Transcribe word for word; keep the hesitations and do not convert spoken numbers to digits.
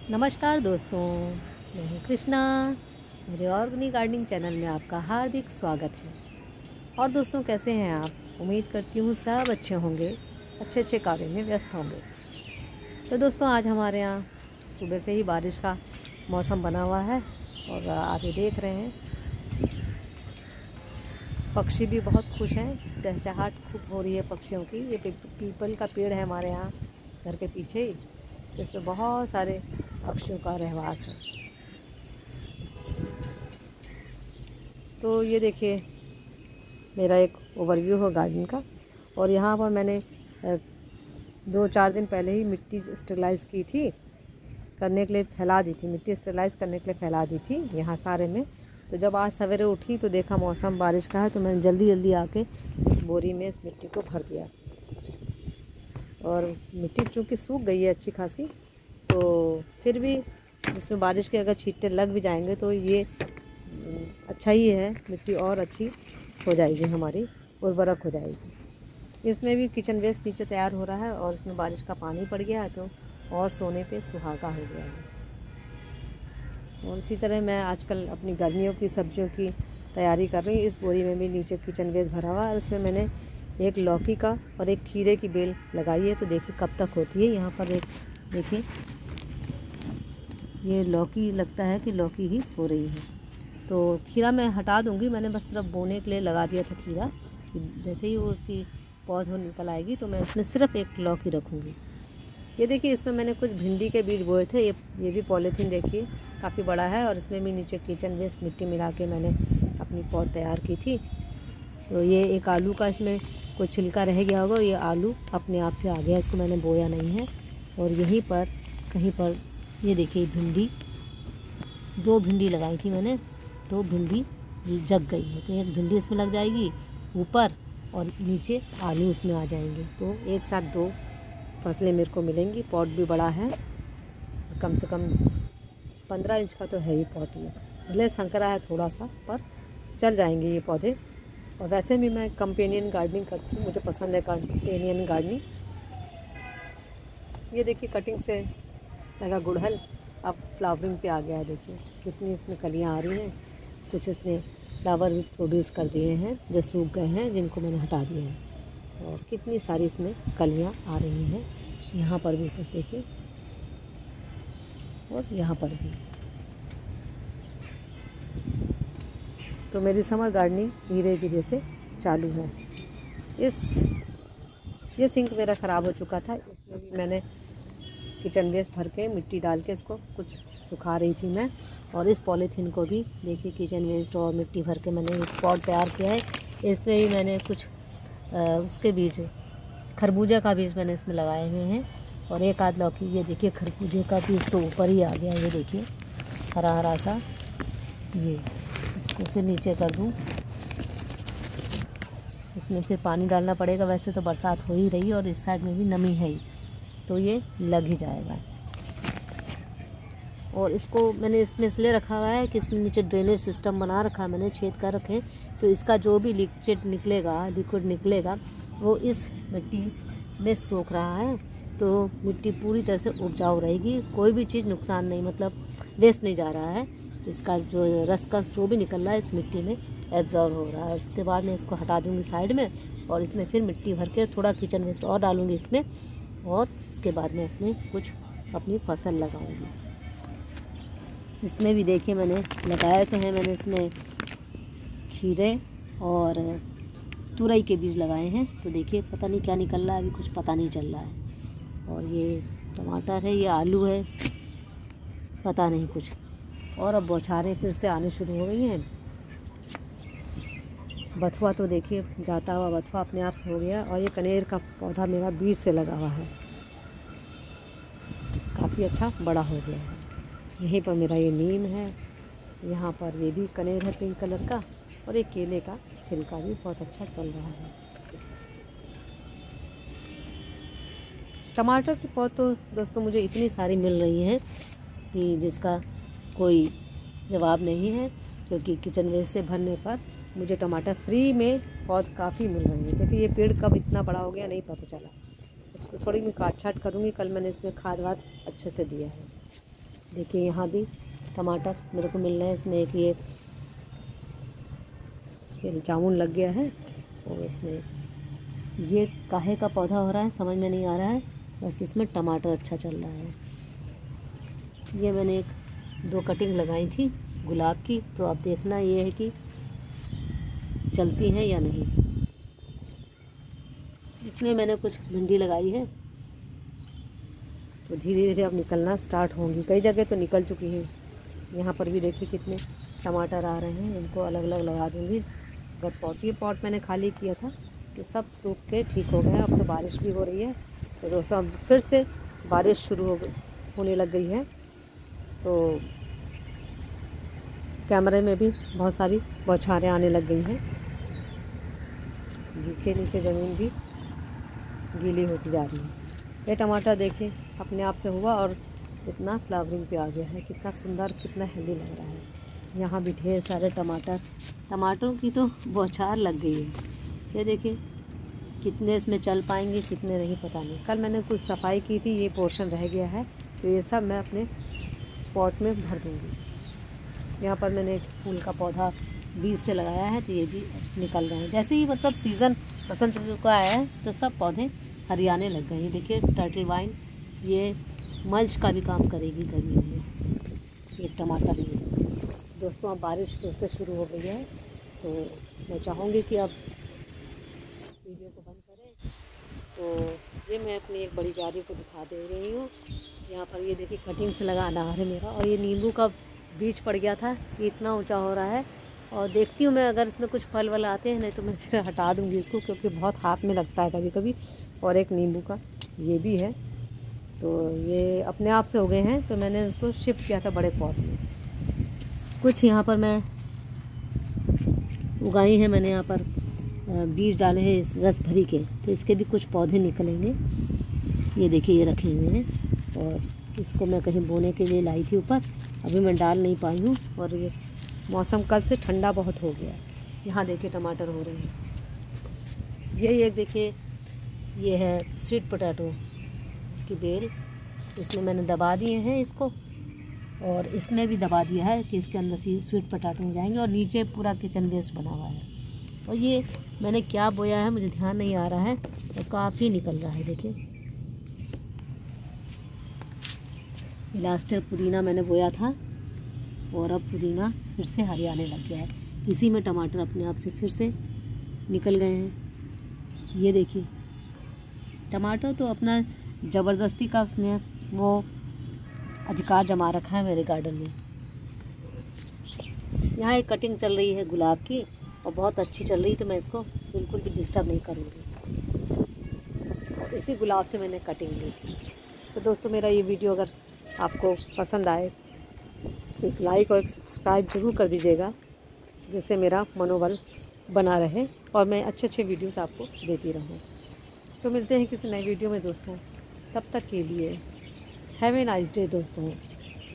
नमस्कार दोस्तों, मैं हूँ कृष्णा। मेरे ऑर्गेनिक गार्डनिंग चैनल में आपका हार्दिक स्वागत है। और दोस्तों, कैसे हैं आप? उम्मीद करती हूँ सब अच्छे होंगे, अच्छे अच्छे कार्यों में व्यस्त होंगे। तो दोस्तों, आज हमारे यहाँ सुबह से ही बारिश का मौसम बना हुआ है और आप ये देख रहे हैं पक्षी भी बहुत खुश हैं। चहचहाट खूब हो रही है पक्षियों की। ये पीपल का पेड़ है हमारे यहाँ घर के पीछे ही, जिसमें बहुत सारे पक्षियों का रहवास है। तो ये देखिए मेरा एक ओवरव्यू है गार्डन का। और यहाँ पर मैंने दो चार दिन पहले ही मिट्टी स्टेरलाइज़ की थी, करने के लिए फैला दी थी मिट्टी स्टेरलाइज़ करने के लिए फैला दी थी यहाँ सारे में। तो जब आज सवेरे उठी तो देखा मौसम बारिश का है, तो मैंने जल्दी जल्दी आके इस बोरी में इस मिट्टी को भर दिया। और मिट्टी चूँकि सूख गई है अच्छी खासी, तो फिर भी जिसमें बारिश के अगर छींटे लग भी जाएंगे तो ये अच्छा ही है, मिट्टी और अच्छी हो जाएगी, हमारी उर्वरक हो जाएगी। इसमें भी किचन वेस्ट नीचे तैयार हो रहा है और इसमें बारिश का पानी पड़ गया है तो और सोने पे सुहागा हो गया है। और इसी तरह मैं आजकल अपनी गर्मियों की सब्जियों की तैयारी कर रही हूँ। इस बोरी में भी नीचे किचन वेस्ट भरा हुआ है और इसमें मैंने एक लौकी का और एक खीरे की बेल लगाई है। तो देखिए कब तक होती है। यहाँ पर एक देखिए ये लौकी, लगता है कि लौकी ही हो रही है। तो खीरा मैं हटा दूंगी, मैंने बस सिर्फ बोने के लिए लगा दिया था खीरा। जैसे ही वो उसकी पौध निकल आएगी तो मैं इसमें सिर्फ एक लौकी रखूँगी। ये देखिए इसमें मैंने कुछ भिंडी के बीज बोए थे। ये ये भी पॉलीथीन देखिए काफ़ी बड़ा है और इसमें भी नीचे किचन वेस्ट मिट्टी मिला के मैंने अपनी पौध तैयार की थी। तो ये एक आलू का इसमें कोई छिलका रह गया होगा, ये आलू अपने आप से आ गया, इसको मैंने बोया नहीं है। और यहीं पर कहीं पर ये देखिए भिंडी, दो भिंडी लगाई थी मैंने, दो भिंडी जग गई है। तो एक भिंडी इसमें लग जाएगी ऊपर और नीचे आलू इसमें आ जाएंगे। तो एक साथ दो फसलें मेरे को मिलेंगी। पॉट भी बड़ा है, कम से कम पंद्रह इंच का तो है ही पॉट। ये भले संकरा है थोड़ा सा, पर चल जाएंगे ये पौधे। और वैसे भी मैं कंपेनियन गार्डनिंग करती हूँ, मुझे पसंद है कंपेनियन गार्डनिंग। ये देखिए कटिंग से लगा गुड़हल अब फ्लावरिंग पे आ गया है। देखिए कितनी इसमें कलियाँ आ रही हैं। कुछ इसने फ्लावर भी प्रोड्यूस कर दिए हैं जो सूख गए हैं, जिनको मैंने हटा दिया है। और कितनी सारी इसमें कलियाँ आ रही हैं। यहाँ पर भी कुछ देखिए और यहाँ पर भी। तो मेरी समर गार्डनिंग धीरे धीरे से चालू है। इस ये सिंक मेरा ख़राब हो चुका था, इसमें भी मैंने किचन वेस्ट भर के मिट्टी डाल के इसको कुछ सुखा रही थी मैं। और इस पॉलीथीन को भी देखिए किचन वेस्ट और मिट्टी भर के मैंने एक पॉट तैयार किया है। इसमें भी मैंने कुछ आ, उसके बीज, खरबूजा का बीज मैंने इसमें लगाए हुए हैं। और एक आध लौकी, ये देखिए खरबूजे का बीज तो ऊपर ही आ गया, ये देखिए हरा हरा सा। ये इसको फिर नीचे कर दूँ, इसमें फिर पानी डालना पड़ेगा। वैसे तो बरसात हो ही रही है और इस साइड में भी नमी है ही, तो ये लग ही जाएगा। और इसको मैंने इसमें इसलिए रखा हुआ है कि इसमें नीचे ड्रेनेज सिस्टम बना रखा है मैंने, छेद कर रखे। तो इसका जो भी लिक्विड निकलेगा लिक्विड निकलेगा वो इस मिट्टी में सोख रहा है। तो मिट्टी पूरी तरह से उपजाऊ रहेगी, कोई भी चीज़ नुकसान नहीं, मतलब वेस्ट नहीं जा रहा है। इसका जो रसकस जो भी निकल रहा है इस मिट्टी में एब्जॉर्ब हो रहा है। और उसके बाद मैं इसको हटा दूँगी साइड में और इसमें फिर मिट्टी भर के थोड़ा किचन वेस्ट और डालूँगी इसमें। और इसके बाद में इसमें कुछ अपनी फसल लगाऊंगी। इसमें भी देखिए मैंने लगाए तो हैं, मैंने इसमें खीरे और तुरई के बीज लगाए हैं। तो देखिए पता नहीं क्या निकल रहा है, अभी कुछ पता नहीं चल रहा है। और ये टमाटर है, ये आलू है, पता नहीं कुछ। और अब बौछारें फिर से आने शुरू हो गई हैं। बथुआ तो देखिए जाता हुआ बथुआ अपने आप से हो गया। और ये कनेर का पौधा मेरा बीज से लगा हुआ है, काफ़ी अच्छा बड़ा हो गया है। यहीं पर मेरा ये नीम है, यहाँ पर ये भी कनेर है पिंक कलर का। और ये केले का छिलका भी बहुत अच्छा चल रहा है। टमाटर की पौध तो दोस्तों मुझे इतनी सारी मिल रही हैं कि जिसका कोई जवाब नहीं है, क्योंकि किचन वेस्ट से भरने पर मुझे टमाटर फ्री में पौध काफ़ी मिल रही है। देखिए ये पेड़ कब इतना बड़ा हो गया नहीं पता चला। इसको थोड़ी मैं काट छाट करूँगी। कल मैंने इसमें खाद वाद अच्छे से दिया है। देखिए यहाँ भी टमाटर मेरे को मिल रहे हैं। इसमें एक ये फिर जामुन लग गया है और इसमें ये काहे का पौधा हो रहा है समझ में नहीं आ रहा है, बस इसमें टमाटर अच्छा चल रहा है। ये मैंने एक दो कटिंग लगाई थी गुलाब की, तो अब देखना ये है कि चलती हैं या नहीं। इसमें मैंने कुछ भिंडी लगाई है, तो धीरे धीरे अब निकलना स्टार्ट होंगी। कई जगह तो निकल चुकी हैं। यहाँ पर भी देखिए कितने टमाटर आ रहे हैं, इनको अलग अलग लगा दूँगी। अगर पॉट ये पॉट मैंने खाली किया था कि सब सूख के ठीक हो गया। अब तो बारिश भी हो रही है, तो सब फिर से बारिश शुरू हो होने लग गई है, तो कैमरे में भी बहुत सारी बौछारें आने लग गई हैं। जिसके नीचे ज़मीन भी गीली होती जा रही है। ये टमाटर देखिए अपने आप से हुआ और इतना फ्लावरिंग पे आ गया है, कितना सुंदर कितना हेल्दी लग रहा है। यहाँ भी ढेर सारे टमाटर टमाटरों की तो बौछार लग गई है। ये देखिए कितने इसमें चल पाएंगे कितने नहीं पता नहीं। कल मैंने कुछ सफाई की थी, ये पोर्शन रह गया है, तो ये सब मैं अपने पॉट में भर दूँगी। यहाँ पर मैंने एक फूल का पौधा बीज से लगाया है, तो ये भी निकल रहे हैं। जैसे ही मतलब सीज़न बसंत ऋतु का आया है तो सब पौधे हरियाने लग गए हैं। देखिए टर्टल वाइन ये मल्च का भी काम करेगी गर्मियों में। ये टमाटर ही है दोस्तों। अब बारिश फिर से शुरू हो गई है, तो मैं चाहूँगी कि अब वीडियो को बंद करें। तो ये मैं अपनी एक बड़ी क्यारी को दिखा दे रही हूँ। यहाँ पर ये देखिए कटिंग से लगा अनार है मेरा, और ये नींबू का बीज पड़ गया था, ये इतना ऊंचा हो रहा है। और देखती हूँ मैं अगर इसमें कुछ फल वल आते हैं, नहीं तो मैं फिर हटा दूँगी इसको, क्योंकि बहुत हाथ में लगता है कभी कभी। और एक नींबू का ये भी है, तो ये अपने आप से हो गए हैं, तो मैंने उसको शिफ्ट किया था बड़े पॉट में। कुछ यहाँ पर मैं उगाई हैं, मैंने यहाँ पर बीज डाले हैं इस रस भरी के, तो इसके भी कुछ पौधे निकलेंगे। ये देखिए ये रखे हुए हैं, और इसको मैं कहीं बोने के लिए लाई थी ऊपर, अभी मैं डाल नहीं पाई हूँ। और ये मौसम कल से ठंडा बहुत हो गया। यहाँ देखिए टमाटर हो रहे हैं। ये एक देखिए ये है स्वीट पोटैटो, इसकी बेल इसमें मैंने दबा दिए हैं इसको, और इसमें भी दबा दिया है कि इसके अंदर से स्वीट पोटैटो हो जाएंगे। और नीचे पूरा किचन वेस्ट बना हुआ है। और ये मैंने क्या बोया है मुझे ध्यान नहीं आ रहा है, तो काफ़ी निकल रहा है। देखिए लास्ट ईयर पुदीना मैंने बोया था, और अब पुदीना फिर से हरियाने लग गया है। इसी में टमाटर अपने आप से फिर से निकल गए हैं। ये देखिए टमाटर तो अपना ज़बरदस्ती का उसने वो अधिकार जमा रखा है मेरे गार्डन में। यहाँ एक कटिंग चल रही है गुलाब की, और बहुत अच्छी चल रही, तो मैं इसको बिल्कुल भी डिस्टर्ब नहीं करूँगी। और इसी गुलाब से मैंने कटिंग ली थी। तो दोस्तों मेरा ये वीडियो अगर आपको पसंद आए तो एक लाइक और एक सब्सक्राइब ज़रूर कर दीजिएगा, जिससे मेरा मनोबल बना रहे और मैं अच्छे अच्छे वीडियोस आपको देती रहूं। तो मिलते हैं किसी नए वीडियो में दोस्तों, तब तक के लिए हैव ए नाइस डे दोस्तों।